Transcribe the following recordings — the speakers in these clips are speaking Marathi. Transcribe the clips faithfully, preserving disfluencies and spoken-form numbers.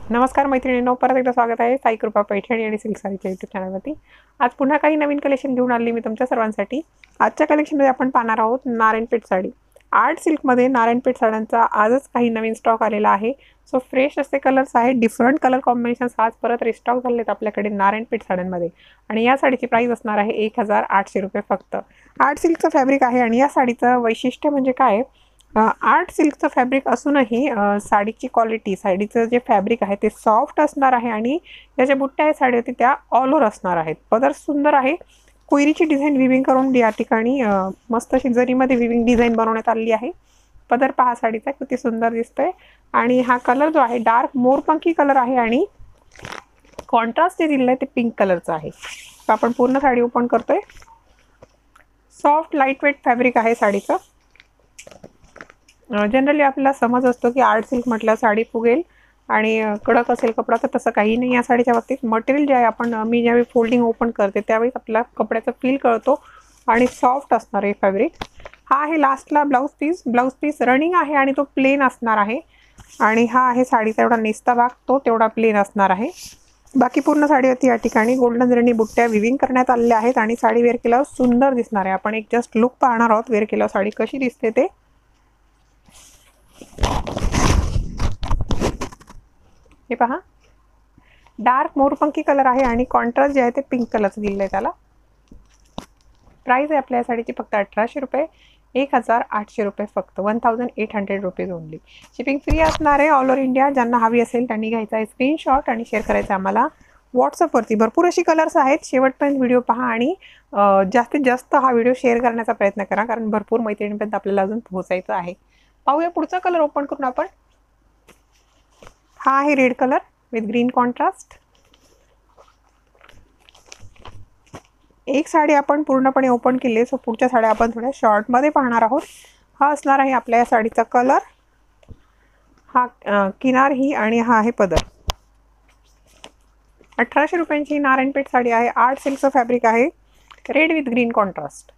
नमस्कार मैत्रिणींनो, परत एकदा स्वागत आहे साई कृपा पैठणी आणि सिल्क साडीच्या यूट्यूब चॅनलवरती. आज पुन्हा काही नवीन कलेक्शन घेऊन आली मी तुमच्या सर्वांसाठी. आजच्या कलेक्शनमध्ये आपण पाहणार आहोत नारायणपेठ साडी. आर्ट सिल्कमध्ये नारायणपेठ साड्यांचा आजच काही नवीन स्टॉक आलेला आहे. सो फ्रेश असे कलर्स आहेत, डिफरंट कलर कॉम्बिनेशन्स आज परत रिस्टॉक झालेत आपल्याकडे नारायणपेठ साड्यांमध्ये. आणि या साडीची प्राईस असणार आहे एक हजार आठशे रुपये फक्त. आर्ट सिल्कचं फॅब्रिक आहे आणि या साडीचं वैशिष्ट्य म्हणजे काय, आर्ट सिल्कचं फॅब्रिक असूनही साडीची क्वालिटी, साडीचं जे फॅब्रिक आहे ते सॉफ्ट असणार आहे आणि या ज्या बुट्ट्या आहेत साडीवरती त्या ऑल ओव्हर असणार आहेत. पदर सुंदर आहे, कोयरीची डिझाईन विविंग करून या ठिकाणी मस्त अशी जरीमध्ये विविंग डिझाईन बनवण्यात आलेली आहे. पदर पहा साडीचा किती सुंदर दिसतोय. आणि हा कलर जो आहे डार्क मोरपंखी कलर आहे आणि कॉन्ट्रास्ट जे दिलेलं आहे ते पिंक कलरचं आहे. तर आपण पूर्ण साडी ओपन करतोय. सॉफ्ट लाईट वेट फॅब्रिक आहे साडीचं. जनरली आपल्याला समज असतो की आर्ट सिल्क म्हटलं साडी फुगेल आणि कडक असेल कपडा, तर तसं काही नाही या साडीच्या बाबतीत. मटेरियल जे आहे, आपण मी ज्यावेळी फोल्डिंग ओपन करते त्यावेळी आपल्याला कपड्याचा फील कळतो आणि सॉफ्ट असणार आहे फॅब्रिक. हा आहे लास्टला blouse piece. Blouse piece running आहे आणि तो प्लेन असणार आहे. आणि हा आहे साडीचा एवढा नेसता भाग, तो तेवढा प्लेन असणार आहे. बाकी पूर्ण साडीवरती या ठिकाणी गोल्डन जरी बुट्ट्या विविंग करण्यात आलेल्या आहेत आणि साडी वेअर केल्यावर सुंदर दिसणार आहे. आपण एक जस्ट लुक पाहणार आहोत वेअर केल्यावर साडी कशी दिसते ते. हे पहा, डार्क मोरपंखी कलर आहे आणि कॉन्ट्रास्ट जे आहे ते पिंक कलरचं दिलेलं आहे त्याला. प्राइस आहे आपल्या या साडीची फक्त अठराशे रुपये, एक हजार आठशे रुपये फक्त, one thousand eight hundred rupees only. Shipping free असणार आहे ऑल ओव्हर इंडिया. ज्यांना हवी असेल त्यांनी घ्यायचा आहे स्क्रीनशॉट आणि शेअर करायचा आम्हाला व्हॉट्सअपवरती. भरपूर अशी कलर्स आहेत, शेवटपर्यंत व्हिडिओ पहा आणि जास्तीत जास्त हा व्हिडिओ शेअर करण्याचा प्रयत्न करा, कारण भरपूर मैत्रिणींपर्यंत आपल्याला अजून पोहोचायचं आहे. पाहूया पुढचा कलर ओपन करून आपण. हा आहे red colour with green contrast. एक साडी आपण पूर्णपणे ओपन केली, सो पुढच्या साड्या आपण थोड्या शॉर्टमध्ये पाहणार आहोत. हा असणार आहे आपल्या या साडीचा कलर. हा किनार ही आणि हा आहे पदर. अठराशे रुपयांची नारायणपेठ साडी आहे. आर्ट सिल्कचं फॅब्रिक आहे, रेड विथ ग्रीन कॉन्ट्रास्ट.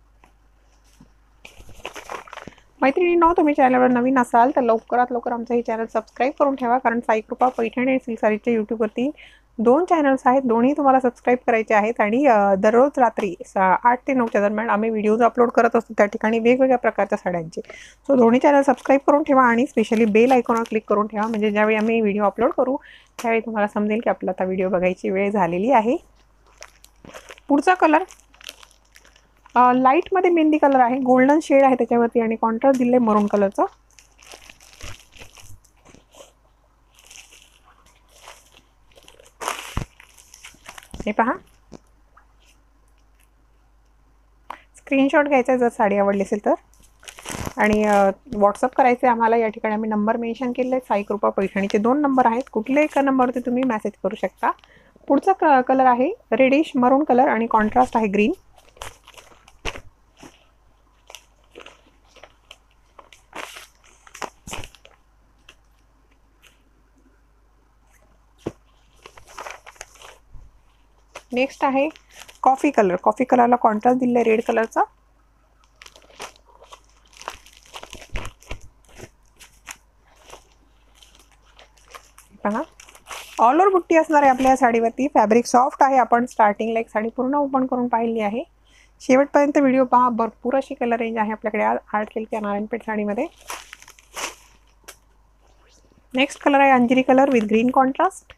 मैत्रिणींनो, तुम्ही चॅनलवर नवीन असाल तर लवकरात लवकर आमचं हे चॅनल सबस्क्राईब करून ठेवा, कारण साई कृपा पैठणी आणि सिल्क साडीच्या यूट्यूबवरती दोन चॅनल्स आहेत, दोन्ही तुम्हाला सबस्क्राईब करायचे आहेत. आणि दररोज रात्री आठ ते नऊच्या दरम्यान आम्ही व्हिडिओज अपलोड करत असतो, त्या ठिकाणी वेगवेगळ्या प्रकारच्या साड्यांचे. सो दोन्ही चॅनल सबस्क्राईब करून ठेवा आणि स्पेशली बेल आयकॉनवर क्लिक करून ठेवा, म्हणजे ज्यावेळी आम्ही व्हिडिओ अपलोड करू त्यावेळी तुम्हाला समजेल की आपला आता व्हिडिओ बघायची वेळ झालेली आहे. पुढचा कलर लाईटमध्ये मेहंदी कलर आहे, गोल्डन शेड आहे त्याच्यावरती आणि कॉन्ट्रास्ट दिले मरून कलरचं. हे पहा, स्क्रीनशॉट घ्यायचा जर साडी आवडली असेल तर, आणि व्हॉट्सअप करायचे आम्हाला. या ठिकाणी आम्ही नंबर मेन्शन केले आहेत, साई कृपा पैठणीचे दोन नंबर आहेत, कुठल्याही एका नंबरवरती तुम्ही मेसेज करू शकता. पुढचा कलर आहे रेडिश मरून कलर आणि कॉन्ट्रास्ट आहे ग्रीन. नेक्स्ट आहे कॉफी कलर. कॉफी कलरला कॉन्ट्रास्ट दिलेला आहे रेड कलरचा. पहा, ऑल ओव्हर बुट्टी असणार आहे आपल्या साडीवरती. फॅब्रिक सॉफ्ट आहे. आपण स्टार्टिंगला एक साडी पूर्ण ओपन करून पाहिली आहे, शेवटपर्यंत व्हिडिओ पहा. भरपूर अशी कलर रेंज आहे आपल्याकडे आर्ट सिल्क या नारायणपेठ साडीमध्ये. नेक्स्ट कलर आहे अंजिरी कलर विथ ग्रीन कॉन्ट्रास्ट.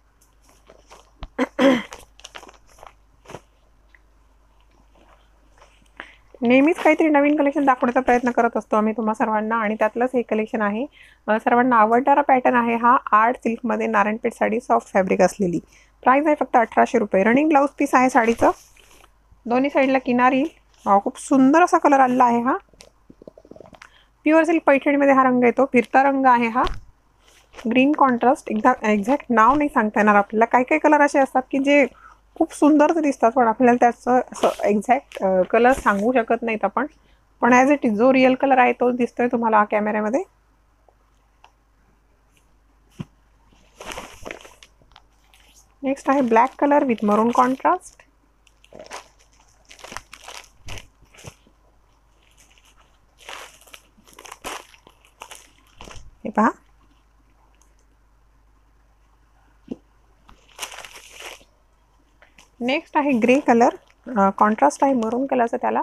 नेहमीच काहीतरी नवीन कलेक्शन दाखवण्याचा प्रयत्न करत असतो आम्ही तुम्हा सर्वांना, आणि त्यातलंच हे कलेक्शन आहे. सर्वांना आवडणारा पॅटर्न आहे हा आर्ट सिल्कमध्ये नारायणपेठ साडी, सॉफ्ट फॅब्रिक असलेली. प्राइस आहे फक्त अठराशे रुपये. रनिंग ब्लाऊज पीस आहे साडीचं. दोन्ही साईडला किनारी. खूप सुंदर असा कलर आलेला आहे हा. प्युअर सिल्क पैठणीमध्ये हा रंग येतो, फिरता रंग आहे हा. Green contrast. एकदा एक्झॅक्ट नाव नाही सांगता येणार आपल्याला. काही काही कलर असे असतात की जे खूप सुंदर दिसतात, पण आपल्याला त्याचं असं एक्झॅक्ट कलर सांगू शकत नाहीत आपण. पण ॲज इट इज जो रिअल कलर आहे तोच दिसतोय तुम्हाला कॅमेऱ्यामध्ये. नेक्स्ट आहे black colour with maroon contrast. हे पहा, नेक्स्ट आहे ग्रे कलर, कॉन्ट्रास्ट आहे मरून कलरचा त्याला.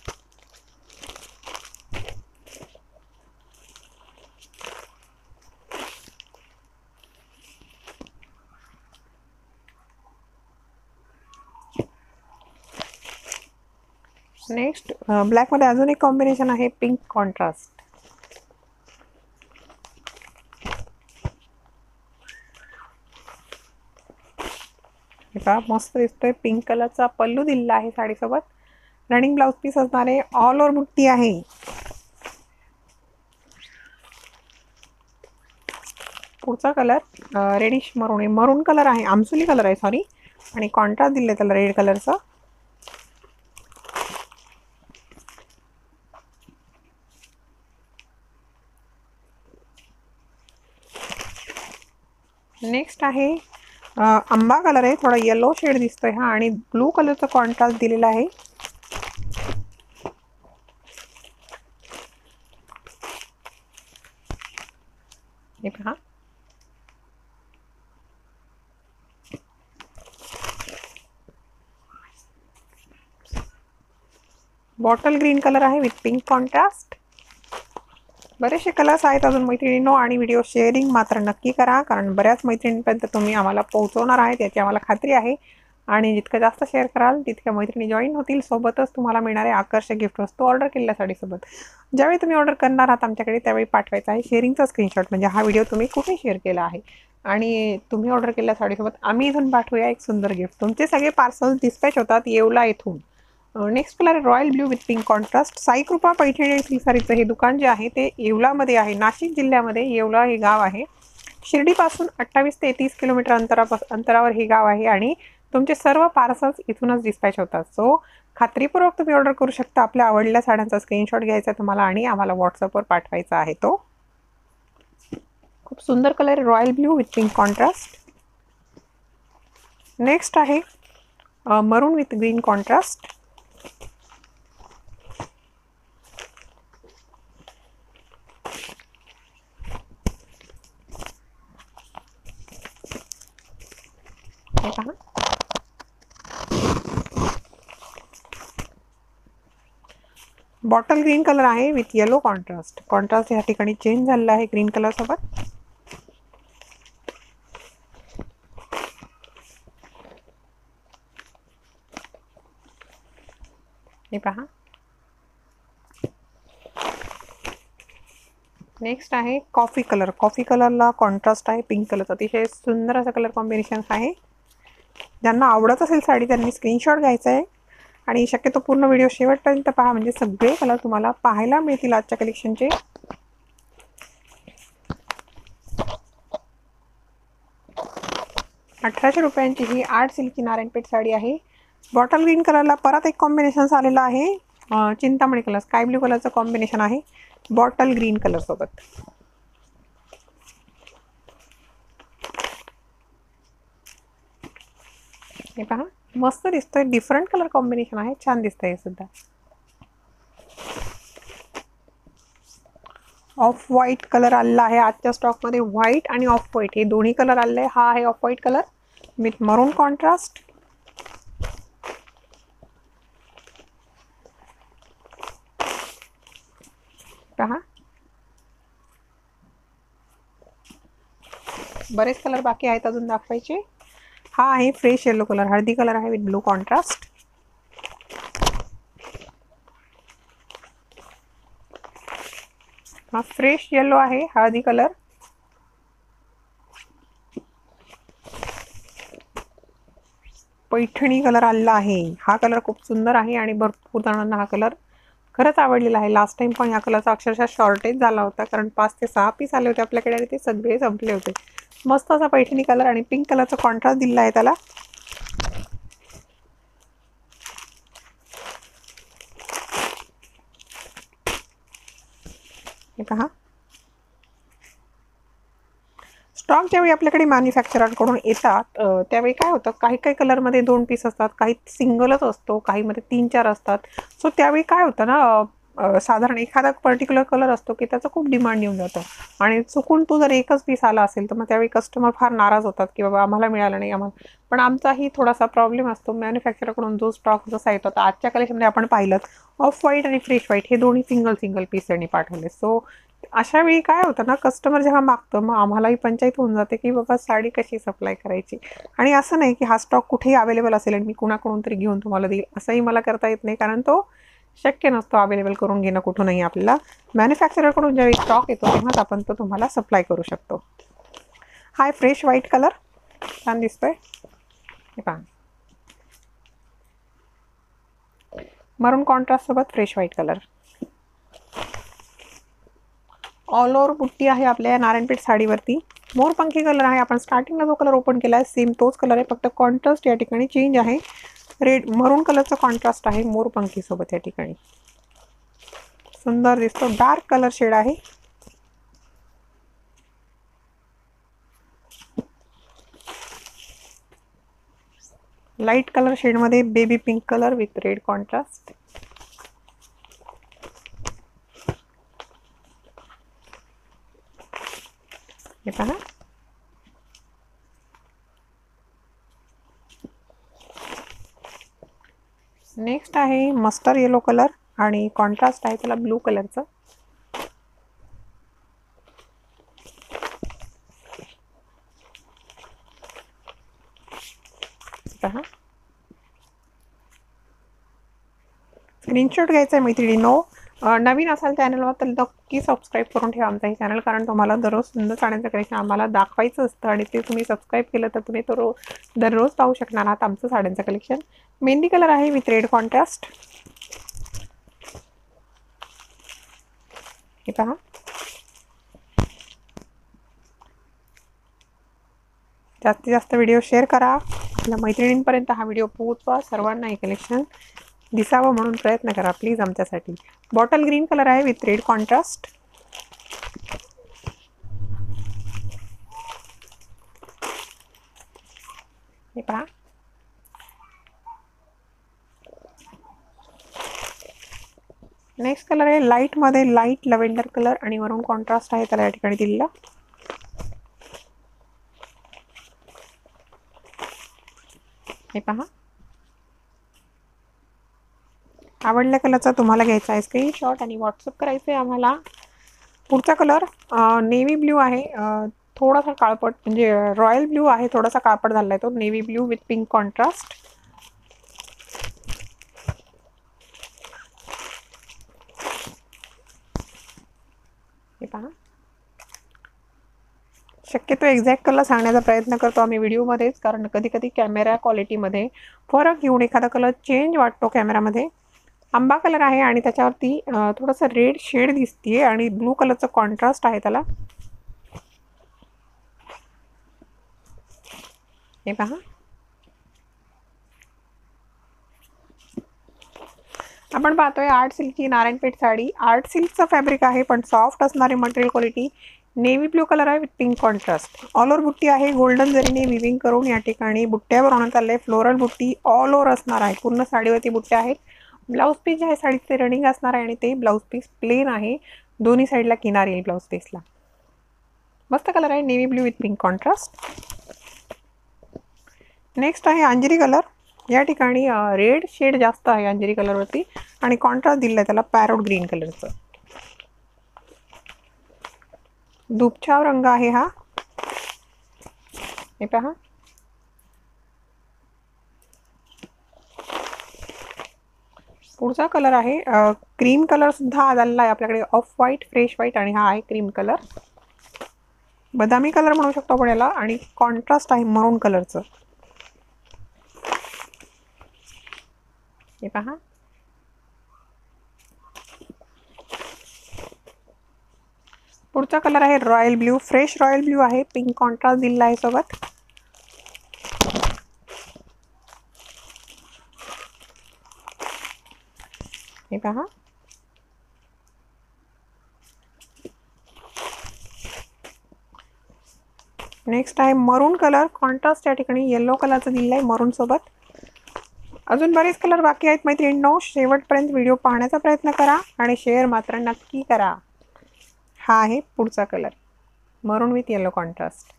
नेक्स्ट ब्लॅक मध्ये अजून एक कॉम्बिनेशन आहे पिंक कॉन्ट्रास्ट. हे पहा मस्त दिसतोय. पिंक कलरचा पल्लू दिलेला आहे साडीसोबत. रनिंग ब्लाउज पीस असणार आहे. ऑल ओव्हर बुट्टी आहे. पुढचा कलर रेडिश मरून आहे, मरून कलर आहे, आमसुली कलर आहे सॉरी, आणि कॉन्ट्रास्ट दिले त्याला रेड कलरचं. नेक्स्ट आहे आंबा कलर आहे, थोडा येलो शेड दिसतोय हा, आणि ब्लू कलरचा कॉन्ट्रास्ट दिलेला आहे. हे पहा बॉटल ग्रीन कलर आहे विथ पिंक कॉन्ट्रास्ट. बरेचसे कलर्स आहेत अजून मैत्रिणींनो, आणि व्हिडिओ शेअरिंग मात्र नक्की करा, कारण बऱ्याच मैत्रिणींपर्यंत तुम्ही आम्हाला पोहोचवणार आहेत याची आम्हाला खात्री आहे. आणि जितकं जास्त शेअर कराल तितक्या मैत्रिणी जॉईन होतील. सोबतच तुम्हाला मिळणारे आकर्षक गिफ्ट वस्तू ऑर्डर केलेल्या साडीसोबत. ज्यावेळी तुम्ही ऑर्डर करणार आहात आमच्याकडे त्यावेळी पाठवायचा आहे शेअरिंगचा स्क्रीनशॉट, म्हणजे हा व्हिडिओ तुम्ही कुठे शेअर केला आहे आणि तुम्ही ऑर्डर केलेल्या साडीसोबत आम्ही इथून पाठवूया एक सुंदर गिफ्ट. तुमचे सगळे पार्सल डिस्पॅच होतात येवला इथून. Next colour royal blue with pink contrast. Saikrupa Paithani आणि सिल्क साडीचं हे दुकान जे आहे ते येवलामध्ये आहे, नाशिक जिल्ह्यामध्ये. येवला हे गाव आहे. शिर्डीपासून अठ्ठावीस ते तीस किलोमीटर अंतरापास अंतरावर हे गाव आहे, आणि तुमचे सर्व पार्सल्स इथूनच डिस्पॅच होतात. सो खात्रीपूर्वक तुम्ही ऑर्डर करू शकता. आपल्या आवडलेल्या साड्यांचा स्क्रीनशॉट घ्यायचा तुम्हाला आणि आम्हाला व्हॉट्सअपवर पाठवायचा आहे. तो खूप सुंदर colour royal blue with pink contrast. Next आहे maroon with green contrast. Bottle green colour आहे विथ येलो कॉन्ट्रास्ट. कॉन्ट्रास्ट या ठिकाणी चेंज झालेला आहे ग्रीन कलर सोबत. हे पहा. नेक्स्ट आहे कॉफी कलर. कॉफी कलरला कॉन्ट्रास्ट आहे पिंक कलरचा. अतिशय सुंदर असा कलर कॉम्बिनेशन आहे. ज्यांना आवडत असेल साडी त्यांनी स्क्रीनशॉट घ्यायचा आहे आणि शक्यतो पूर्ण व्हिडिओ शेवटपर्यंत पहा, म्हणजे सगळे कलर तुम्हाला पाहायला मिळतील आजच्या कलेक्शनचे. अठराशे रुपयांची ही आर्ट सिल्की नारायणपेठ साडी आहे. बॉटल ग्रीन कलरला परत एक कॉम्बिनेशन आलेला आहे, चिंतामणी कलर, स्काय ब्ल्यू कलरचं कॉम्बिनेशन आहे बॉटल ग्रीन कलर सोबत. हे पहा मस्त दिसतोय, डिफरंट कलर कॉम्बिनेशन आहे, छान दिसतंय सुद्धा. ऑफ व्हाईट कलर आलेला आहे आजच्या स्टॉकमध्ये. व्हाईट आणि ऑफ व्हाईट हे दोन्ही कलर आलेले आहे. हा आहे off white colour with maroon contrast. पहा बरेच कलर बाकी आहेत अजून दाखवायचे. हा आहे फ्रेश येलो कलर, हळदी कलर आहे विथ ब्लू कॉन्ट्रास्ट. हा फ्रेश येलो आहे, हळदी कलर. पैठणी कलर आलेला आहे. हा कलर खूप सुंदर आहे आणि भरपूर जणांना हा कलर खरंच आवडलेला आहे. लास्ट टाइम पण या कलरचा अक्षरशः शॉर्टेज झाला होता, कारण पाच ते सहा पीस आले होते आपल्याकडे आणि ते सगळे संपले होते. मस्त असा पैठणी कलर आणि पिंक कलरचा कॉन्ट्रास्ट दिला आहे त्याला. हे पहा स्टॉक ज्यावेळी आपल्याकडे मॅन्युफॅक्चररकडून येतात त्यावेळी काय होतं, काही काही कलरमध्ये दोन पीस असतात, काही सिंगलच असतो, काहीमध्ये तीन चार असतात. सो त्यावेळी काय होतं ना, साधारण एखादा पर्टिक्युलर कलर असतो की त्याचं खूप डिमांड येऊन जातं आणि चुकून तो जर एकच पीस आला असेल तर मग त्यावेळी कस्टमर फार नाराज होतात की बाबा आम्हाला मिळालं नाही आम्हाला. पण आमचाही थोडासा प्रॉब्लेम असतो मॅन्युफॅक्चरकडून जो स्टॉक जसा येतो. आता आजच्या कलेक्शनमध्ये आपण पाहिलं ऑफ व्हाईट आणि फ्रेश व्हाईट हे दोन्ही सिंगल सिंगल पीस त्यांनी पाठवले. सो अशा वेळी काय होतं ना, कस्टमर जेव्हा मागतं मग आम्हालाही पंचायत होऊन जाते की बाबा साडी कशी सप्लाय करायची. आणि असं नाही की हा स्टॉक कुठेही अवेलेबल असेल आणि मी कुणाकडून तरी घेऊन तुम्हाला देईल असंही मला करता येत नाही, कारण तो शक्य नसतो अवेलेबल करून घेणं कुठूनही. आपल्याला मॅन्युफॅक्चररकडून ज्यावेळी स्टॉक येतो तेव्हाच आपण तो तुम्हाला सप्लाय करू शकतो. हा फ्रेश व्हाईट कलर छान दिसतोय, हे पहा. मरून कॉन्ट्रास्ट सोबत fresh white colour. All over बुट्टी आहे आपल्या नारायणपेठ साडीवरती. मोरपंखी कलर आहे. आपण स्टार्टिंगला जो कलर ओपन केला आहे सेम तोच कलर आहे, फक्त कॉन्ट्रास्ट या ठिकाणी चेंज आहे. रेड मरून कलरचा कॉन्ट्रास्ट आहे मोरपंखी सोबत या ठिकाणी. सुंदर दिसतो. डार्क कलर शेड आहे. लाईट कलर शेडमध्ये baby pink colour with red contrast. हे पहा. नेक्स्ट आहे मस्टर्ड येलो कलर आणि कॉन्ट्रास्ट आहे त्याला ब्लू कलरचं. पहा. स्क्रीनशॉट घ्यायचा आहे मैत्रिणींनो. नवीन असाल चॅनलवर तर नक्की सबस्क्राईब करून ठेवा आमचा हे चॅनल, कारण तुम्हाला दररोज सुंदर साड्यांचं कलेक्शन आम्हाला दाखवायचं असतं आणि ते तुम्ही सबस्क्राईब केलं तर तुम्ही तो रो दररोज पाहू शकणार आहात आमचं साड्यांचं कलेक्शन. मेहंदी कलर आहे विथ रेड कॉन्ट्रास्ट. हे पहा. जास्तीत जास्त व्हिडिओ शेअर करा, आपल्या मैत्रिणींपर्यंत हा व्हिडिओ पोहोचवा, सर्वांना हे कलेक्शन दिसावं म्हणून प्रयत्न करा प्लीज आमच्यासाठी. बॉटल ग्रीन कलर आहे विथ रेड कॉन्ट्रास्ट. हे पहा. नेक्स्ट कलर आहे लाईट मध्ये लाईट लव्हेंडर कलर आणि वरून कॉन्ट्रास्ट आहे त्याला या ठिकाणी दिलेला. हे पहा. आवडल्या कलरचा तुम्हाला घ्यायचा आहे स्क्रीनशॉट आणि व्हॉट्सअप करायचं आहे आम्हाला. पुढचा कलर नेव्ही ब्ल्यू आहे. थोडासा काळपट म्हणजे रॉयल ब्ल्यू आहे, थोडासा काळपट झाला आहे तो. Navy blue with pink contrast. हे पहा. शक्यतो एक्झॅक्ट कलर सांगण्याचा प्रयत्न करतो आम्ही व्हिडिओमध्येच, कारण कधी कधी कॅमेरा क्वालिटीमध्ये फरक येऊन एखादा कलर चेंज वाटतो कॅमेरामध्ये. आंबा कलर आहे आणि त्याच्यावरती थोडंसं रेड शेड दिसतीये आणि ब्लू कलरचं कॉन्ट्रास्ट आहे त्याला. हे पहा. आपण पाहतोय आर्ट सिल्कची नारायणपेठ साडी. आर्ट सिल्कचं फॅब्रिक आहे पण सॉफ्ट असणारे material quality. Navy blue colour आहे with pink contrast. All over बुट्टी आहे गोल्डन जरीने विविंग करून या ठिकाणी बुट्ट्या बनवण्यात आले. फ्लोरल बुट्टी ऑल ओव्हर असणार आहे, पूर्ण साडीवरती बुट्ट्या आहेत. ब्लाऊज पीस जे आहे साडीचे रनिंग असणार आहे आणि ते ब्लाऊज पीस प्लेन आहे. दोन्ही साईडला किनार येईल ब्लाऊज पीसला. मस्त कलर आहे navy blue with pink contrast. Next आहे अंजिरी कलर. या ठिकाणी रेड शेड जास्त आहे अंजिरी कलरवरती आणि कॉन्ट्रास्ट दिला आहे त्याला पॅरोट ग्रीन कलरचं. दुपछाव रंग आहे हा. हे पहा. पुढचा कलर आहे क्रीम कलर सुद्धा आलेला आहे आपल्याकडे. ऑफ व्हाईट, फ्रेश व्हाईट आणि हा आहे क्रीम कलर. बदामी कलर म्हणू शकतो आपण याला आणि कॉन्ट्रास्ट आहे मरून कलरचं. हे पहा. पुढचा कलर आहे royal blue. Fresh royal blue आहे, पिंक कॉन्ट्रास्ट दिलेला आहे सोबत. हे पहा. नेक्स्ट आहे मरून कलर. कॉन्ट्रास्ट या ठिकाणी येलो कलरचं दिलेलं आहे मरून सोबत. अजून बरेच कलर बाकी आहेत मैत्रिणींनो, शेवटपर्यंत व्हिडिओ पाहण्याचा प्रयत्न करा आणि शेअर मात्र नक्की करा। हा आहे पुढचा colour, maroon with yellow contrast.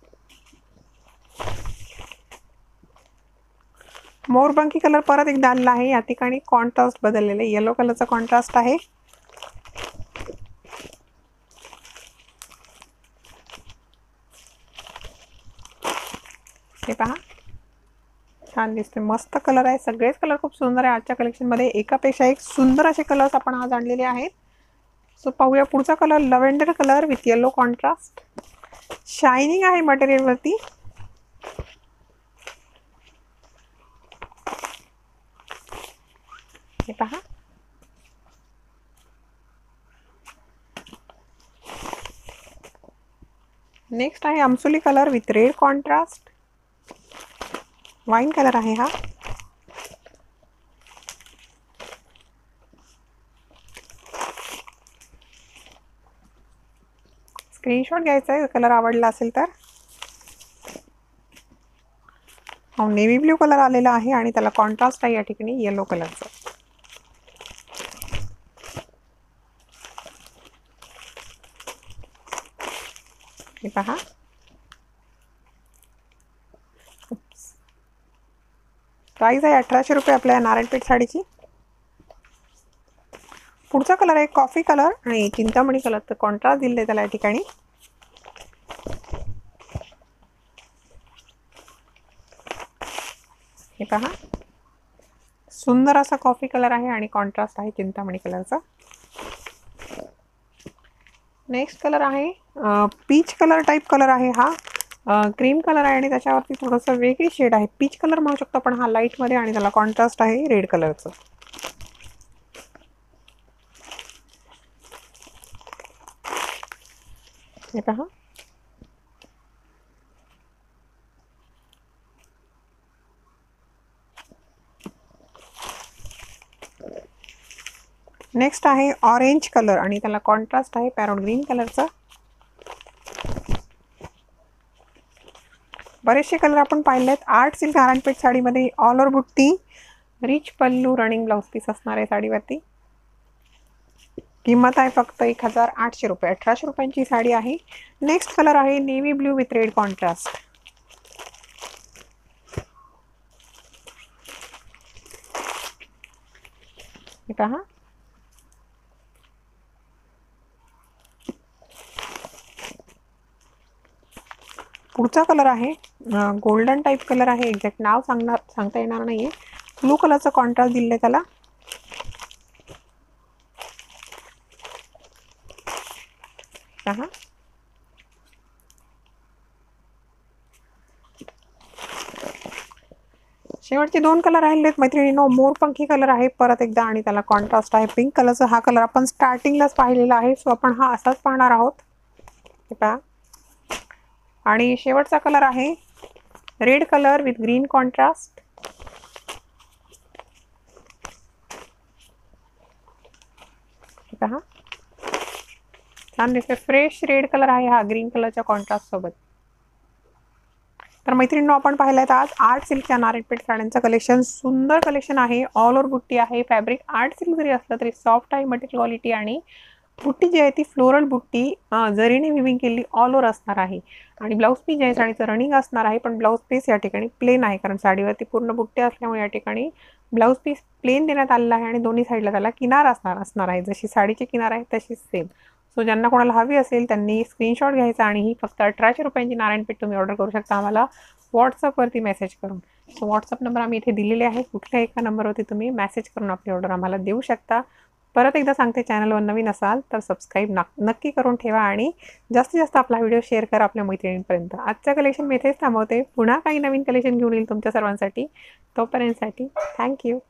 मोरपंखी कलर परत एकदा आलेला आहे। या ठिकाणी कॉन्ट्रास्ट बदललेले, येलो कलरचा कॉन्ट्रास्ट आहे। हे पहा, छान दिसते, मस्त कलर आहे। सगळेच कलर खूप सुंदर आहे। आजच्या कलेक्शन मध्ये एकापेक्षा एक सुंदर असे कलर्स आपण आज आणलेले आहेत। सो पाहूया पुढचा colour, lavender colour with yellow contrast. Shining आहे मटेरियल वरती। हे पहा, नेक्स्ट आहे अमसुली colour with red contrast. Wine colour आहे हा। स्क्रीनशॉट घ्यायचा आहे कलर आवडला असेल तर। नेव्ही ब्ल्यू कलर आलेला आहे आणि त्याला कॉन्ट्रास्ट आहे या ठिकाणी येलो कलरचा। हे पहा, प्राइस आहे अठराशे रुपये आपल्या नारायणपेठ साडीची। पुढचा कलर आहे कॉफी कलर आणि चिंतामणी कलर, तर कॉन्ट्रास्ट दिले त्याला या ठिकाणी। हे पहा, सुंदर असा कॉफी कलर आहे आणि कॉन्ट्रास्ट आहे चिंतामणी कलरचा। नेक्स्ट कलर आहे पीच कलर टाइप कलर आहे हा। क्रीम कलर आहे आणि त्याच्यावरती थोडंसं वेगळी शेड आहे, पीच कलर म्हणू शकतो पण हा लाईट मध्ये, आणि त्याला कॉन्ट्रास्ट आहे रेड कलरचं। हे पहा, नेक्स्ट आहे ऑरेंज कलर आणि त्याला कॉन्ट्रास्ट आहे पॅरोट ग्रीन कलरचा। बरेचसे कलर आपण पाहिलेत। आर्ट सिल्क नारायणपेठ साडीमध्ये ऑल ओव्हर बुट्टी, rich pallu, running blouse piece असणार आहे साडीवरती। किंमत आहे फक्त एक हजार आठशे रुपये, अठराशे रुपयांची साडी आहे। नेक्स्ट कलर आहे navy blue with red contrast. हे पहा, पुढचा कलर आहे गोल्डन टाइप कलर आहे, एक्झॅक्ट नाव सांगणार सांगता येणार नाहीये। ब्लू कलरचा कॉन्ट्रास्ट दिलाय त्याला। पहा, शेवटचे दोन कलर राहिलेत मैत्रिणींनो, मोरपंखी कलर आहे परत एकदा आणि त्याला कॉन्ट्रास्ट आहे पिंक कलरचा। हा कलर आपण स्टार्टिंगलाच पाहिलेला आहे, सो आपण हा असाच पाहणार आहोत। हे पहा, आणि शेवटचा कलर आहे red colour with green contrast. पहा, छान दिसते, फ्रेश रेड कलर आहे हा ग्रीन कलरच्या कॉन्ट्रास्ट सोबत। तर मैत्रिणींनो, आपण पाहिलं आज आर्ट सिल्कच्या नारायणपेठ साड्यांचं कलेक्शन, सुंदर कलेक्शन आहे। ऑल ओव्हर बुट्टी आहे, फॅब्रिक आर्ट सिल्क जरी असलं तरी सॉफ्ट आहे मटेरियल क्वालिटी, आणि बुट्टी जी आहे ती फ्लोरल बुट्टी जरीने विविंग केली ऑल ओव्हर असणार आहे। आणि ब्लाऊज पीस जे आहे साडीचं रनिंग असणार आहे, पण ब्लाऊज पीस या ठिकाणी प्लेन आहे, कारण साडीवरती पूर्ण बुट्टे असल्यामुळे या ठिकाणी ब्लाऊज पीस प्लेन देण्यात आलेला आहे आणि दोन्ही साईडला त्याला किनार असणार असणार आहे, जशी साडीची किनार आहे तशीच सेम। सो ज्यांना कोणाला हवी असेल त्यांनी स्क्रीनशॉट घ्यायचा आणि ही फक्त अठराशे रुपयांची नारायणपेठ तुम्ही ऑर्डर करू शकता आम्हाला व्हॉट्सअपवरती मेसेज करून। सो व्हॉट्सअप नंबर आम्ही इथे दिलेले आहे, कुठल्या एका नंबरवरती तुम्ही मेसेज करून आपली ऑर्डर आम्हाला देऊ शकता। परत एकदा सांगते, चॅनलवर नवीन असाल तर सबस्क्राईब नक्की करून ठेवा आणि जास्तीत जास्त आपला व्हिडिओ शेअर करा आपल्या मैत्रिणींपर्यंत। आजचं कलेक्शन मी इथेच थांबवते, पुन्हा काही नवीन कलेक्शन घेऊन येईल तुमच्या सर्वांसाठी। तोपर्यंतसाठी थँक्यू।